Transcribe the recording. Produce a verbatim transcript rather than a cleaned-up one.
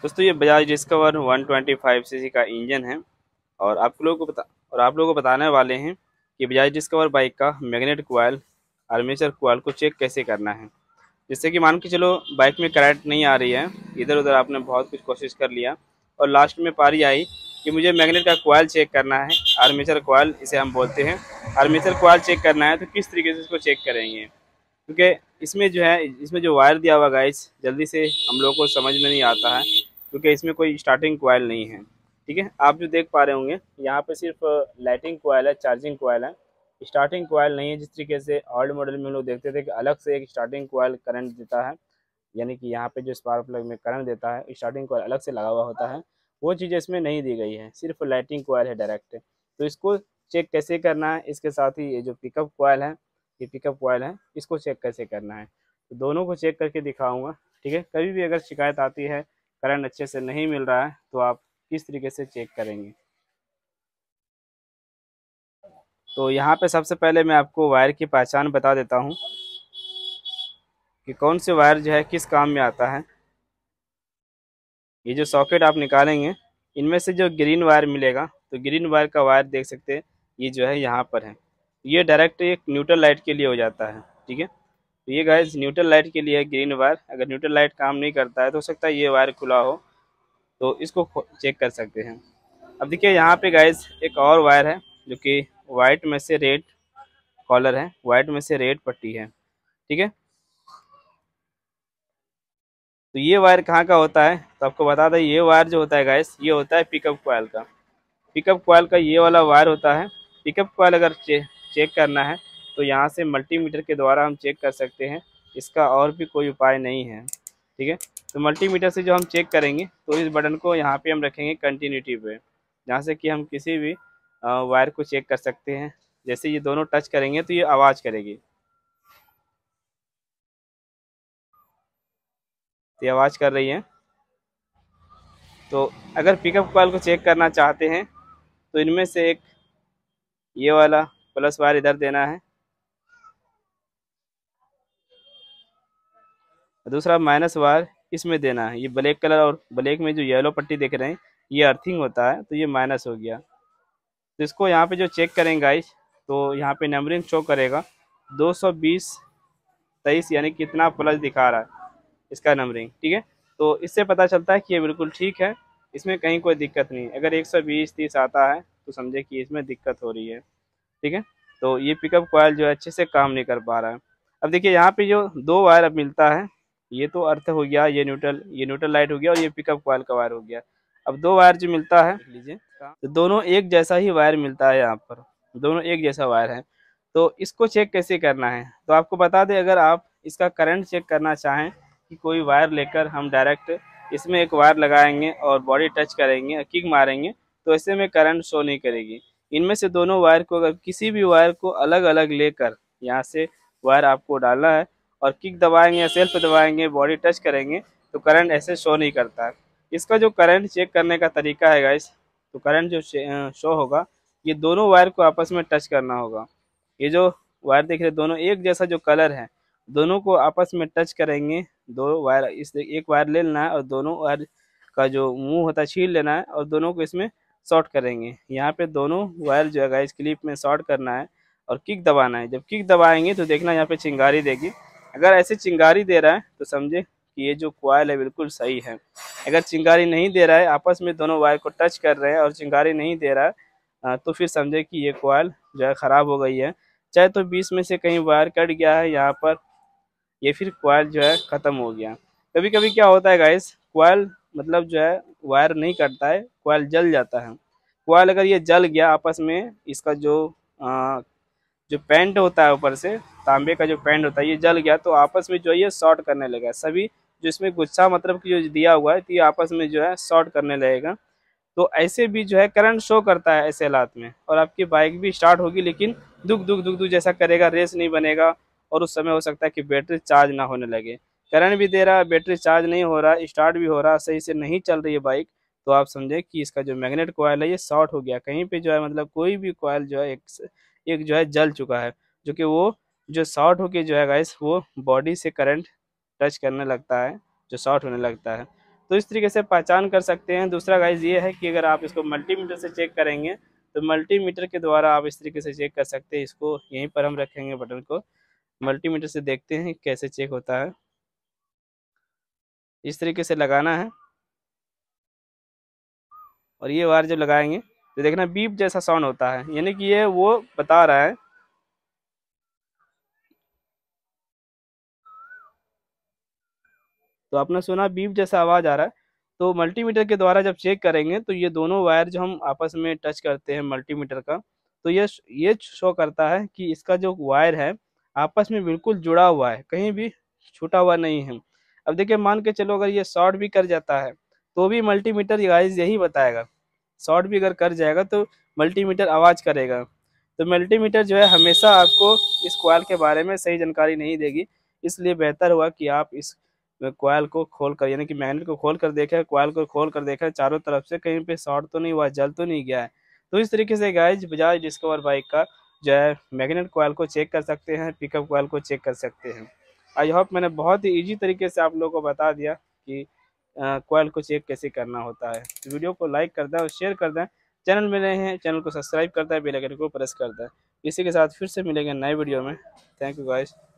दोस्तों ये Bajaj Discover one twenty five CC का इंजन है और आप लोगों को बता और आप लोगों को बताने वाले हैं कि बजाज डिस्कवर बाइक का मैग्नेट कॉइल आर्मेचर कॉइल को चेक कैसे करना है। जिससे कि मान के चलो बाइक में करंट नहीं आ रही है, इधर उधर आपने बहुत कुछ कोशिश कर लिया और लास्ट में पारी आई कि मुझे मैग्नेट का कॉइल चेक करना है, आर्मेचर कॉइल इसे हम बोलते हैं। आर्मेचर कॉइल चेक करना है तो किस तरीके से इसको चेक करेंगे, क्योंकि इसमें जो है इसमें जो वायर दिया हुआ गाइस जल्दी से हम लोग को समझ में नहीं आता है, क्योंकि इसमें कोई स्टार्टिंग कॉइल नहीं है। ठीक है, आप जो देख पा रहे होंगे यहाँ पे सिर्फ लाइटिंग कॉइल है, चार्जिंग कॉइल है, स्टार्टिंग कॉइल नहीं है। जिस तरीके से ओल्ड मॉडल में हम लोग देखते थे कि अलग से एक स्टार्टिंग कॉइल करंट देता है, यानी कि यहाँ पे जो स्पार्क प्लग में करंट देता है स्टार्टिंग कॉइल अलग से लगा हुआ होता है, वो चीज़ इसमें नहीं दी गई है, सिर्फ लाइटिंग कॉइल है डायरेक्ट। तो इसको चेक कैसे करना है, इसके साथ ही ये जो पिकअप कॉइल है, ये पिकअप कॉइल है, इसको चेक कैसे करना है तो दोनों को चेक करके दिखाऊंगा। ठीक है, कभी भी अगर शिकायत आती है करंट अच्छे से नहीं मिल रहा है तो आप किस तरीके से चेक करेंगे। तो यहाँ पे सबसे पहले मैं आपको वायर की पहचान बता देता हूँ कि कौन से वायर जो है किस काम में आता है। ये जो सॉकेट आप निकालेंगे इनमें से जो ग्रीन वायर मिलेगा, तो ग्रीन वायर का वायर देख सकते हैं ये जो है यहाँ पर है, ये डायरेक्ट एक न्यूट्रल लाइट के लिए हो जाता है। ठीक है, तो ये गाइस न्यूट्रल लाइट के लिए है ग्रीन वायर। अगर न्यूट्रल लाइट काम नहीं करता है तो हो सकता है ये वायर खुला हो, तो इसको चेक कर सकते हैं। अब देखिए यहाँ पे गाइस एक और वायर है जो कि वाइट में से रेड कॉलर है, वाइट में से रेड पट्टी है। ठीक है, तो ये वायर कहाँ का होता है तो आपको बता दें, ये वायर जो होता है गाइस ये होता है पिकअप कॉइल का। पिकअप कॉइल का ये वाला वायर होता है। पिकअप कॉइल अगर चे, चेक करना है तो यहाँ से मल्टीमीटर के द्वारा हम चेक कर सकते हैं, इसका और भी कोई उपाय नहीं है। ठीक है, तो मल्टीमीटर से जो हम चेक करेंगे तो इस बटन को यहाँ पे हम रखेंगे कंटिन्यूटी पे, जहाँ से कि हम किसी भी वायर को चेक कर सकते हैं। जैसे ये दोनों टच करेंगे तो ये आवाज़ करेगी, तो ये आवाज़ कर रही है। तो अगर पिकअप कॉइल को चेक करना चाहते हैं तो इनमें से एक ये वाला प्लस वायर इधर देना है, दूसरा माइनस वायर इसमें देना है। ये ब्लैक कलर और ब्लैक में जो येलो पट्टी देख रहे हैं ये अर्थिंग होता है, तो ये माइनस हो गया। तो इसको यहाँ पे जो चेक करेंगे गाइस तो यहाँ पे नंबरिंग शो करेगा दो सौ बीस तेईस, यानी कितना प्लस दिखा रहा है इसका नंबरिंग। ठीक है, तो इससे पता चलता है कि ये बिल्कुल ठीक है, इसमें कहीं कोई दिक्कत नहीं। अगर एक सौ बीस तीस आता है तो समझे कि इसमें दिक्कत हो रही है। ठीक है, तो ये पिकअप कॉइल जो है अच्छे से काम नहीं कर पा रहा है। अब देखिए यहाँ पे जो दो वायर अब मिलता है, ये तो अर्थ हो गया, ये न्यूट्रल ये न्यूट्रल लाइट हो गया और ये पिकअप कॉइल का वायर हो गया। अब दो वायर जो मिलता है देख लीजिए, तो दोनों एक जैसा ही वायर मिलता है, यहाँ पर दोनों एक जैसा वायर है। तो इसको चेक कैसे करना है तो आपको बता दें, अगर आप इसका करंट चेक करना चाहें कि कोई वायर लेकर हम डायरेक्ट इसमें एक वायर लगाएंगे और बॉडी टच करेंगे, किक मारेंगे, तो ऐसे में करंट शो नहीं करेगी। इनमें से दोनों वायर को अगर किसी भी वायर को अलग अलग लेकर यहाँ से वायर आपको डालना है और किक दबाएंगे या सेल्फ दबाएंगे, बॉडी टच करेंगे, तो करंट ऐसे शो नहीं करता है। इसका जो करंट चेक करने का तरीका है गाइस, तो करंट जो शो होगा ये दोनों वायर को आपस में टच करना होगा। ये जो वायर देख रहे दोनों एक जैसा जो कलर है, दोनों को आपस में टच करेंगे। दो वायर इस एक वायर ले लेना है और दोनों वायर का जो मुंह होता है छील लेना है और दोनों को इसमें शॉर्ट करेंगे। यहाँ पे दोनों वायर जो है गाइस क्लिप में शॉर्ट करना है और किक दबाना है। जब किक दबाएंगे तो देखना यहाँ पे चिंगारी देगी। अगर ऐसे चिंगारी दे रहा है तो समझे कि ये जो कॉइल है बिल्कुल सही है। अगर चिंगारी नहीं दे रहा है, आपस में दोनों वायर को टच कर रहे हैं और चिंगारी नहीं दे रहा है, आ, तो फिर समझे कि ये कॉइल जो है ख़राब हो गई है। चाहे तो बीच में से कहीं वायर कट गया है यहाँ पर, ये फिर कॉइल जो है ख़त्म हो गया। कभी कभी क्या होता है गाइस, कॉइल मतलब जो है वायर नहीं कटता है, कॉइल जल जाता है। कॉइल अगर ये जल गया आपस में, इसका जो आ, जो पेंट होता है ऊपर से तांबे का जो पेंट होता है ये जल गया, तो आपस में जो है ये शॉर्ट करने लगा। सभी जो इसमें गुच्छा मतलब कि जो दिया हुआ है तो ये आपस में जो है शॉर्ट करने लगेगा। तो ऐसे भी जो है करंट शो करता है ऐसे हालात में, और आपकी बाइक भी स्टार्ट होगी लेकिन दुख दुख दुख दुख जैसा करेगा, रेस नहीं बनेगा और उस समय हो सकता है कि बैटरी चार्ज ना होने लगे। करंट भी दे रहा है, बैटरी चार्ज नहीं हो रहा, स्टार्ट भी हो रहा, सही से नहीं चल रही है बाइक, तो आप समझे कि इसका जो मैग्नेट कॉइल है ये शॉर्ट हो गया कहीं पे जो है, मतलब कोई भी कॉइल जो है एक, एक जो है जल चुका है, जो कि वो जो शॉर्ट होके जो है गाइस वो बॉडी से करंट टच करने लगता है, जो शॉर्ट होने लगता है। तो इस तरीके से पहचान कर सकते हैं। दूसरा गाइज ये है कि अगर आप इसको मल्टीमीटर से चेक करेंगे तो मल्टीमीटर के द्वारा आप इस तरीके से चेक कर सकते हैं। इसको यहीं पर हम रखेंगे बटन को, मल्टीमीटर से देखते हैं कैसे चेक होता है। इस तरीके से लगाना है और ये वायर जब लगाएंगे तो देखना बीप जैसा साउंड होता है, यानी कि ये वो बता रहा है। तो आपने सुना बीप जैसा आवाज आ रहा है। तो मल्टीमीटर के द्वारा जब चेक करेंगे तो ये दोनों वायर जो हम आपस में टच करते हैं मल्टीमीटर का, तो ये ये शो करता है कि इसका जो वायर है आपस में बिल्कुल जुड़ा हुआ है, कहीं भी छूटा हुआ नहीं है। अब देखिए मान के चलो अगर ये शॉर्ट भी कर जाता है तो भी मल्टीमीटर गाइस यही बताएगा। शॉर्ट भी अगर कर जाएगा तो मल्टीमीटर आवाज़ करेगा। तो मल्टीमीटर जो है हमेशा आपको इस कॉइल के बारे में सही जानकारी नहीं देगी, इसलिए बेहतर हुआ कि आप इस कॉइल को खोल कर, यानी कि मैग्नेट को खोल कर देखें, कॉइल को खोल कर देखें चारों तरफ से कहीं पे शॉर्ट तो नहीं हुआ, जल तो नहीं गया है। तो इस तरीके से गाइज बजाज डिस्कवर बाइक का जो है मैग्नेट कॉइल को चेक कर सकते हैं, पिकअप कॉइल को चेक कर सकते हैं। आई होप मैंने बहुत ही ईजी तरीके से आप लोगों को बता दिया कि कॉइल को चेक कैसे करना होता है। तो वीडियो को लाइक कर दें और शेयर कर दें। चैनल में नए हैं चैनल को सब्सक्राइब करता है, बेल आइकन को प्रेस करता है। इसी के साथ फिर से मिलेंगे नए वीडियो में। Thank you guys.